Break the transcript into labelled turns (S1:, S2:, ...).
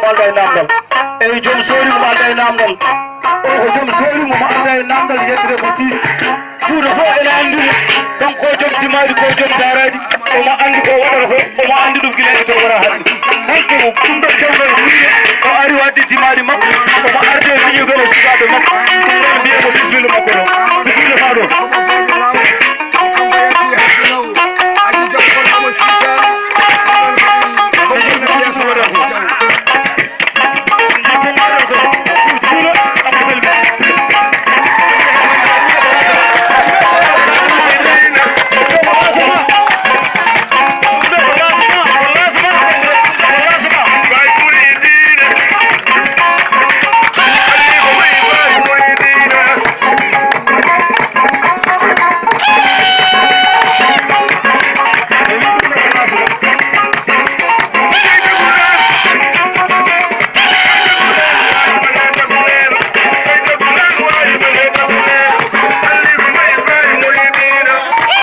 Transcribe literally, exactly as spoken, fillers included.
S1: mo alda e namdal eyi joom soorimo mo alda e namdal o ko joom soorimo mo alda e namdal yettire ko si juuɗo fof ene anndiri kanko joom timaadi ko joom daaraadi omo anndi ko waɗata fof omo anndi ɗum gila e to wora hanndi hanke mo ɗum ɗo kewɗo wiide o ari wadde timaadi makko omo arde miñugol e sukaaɓe makko ɗum ɗon mbiye mo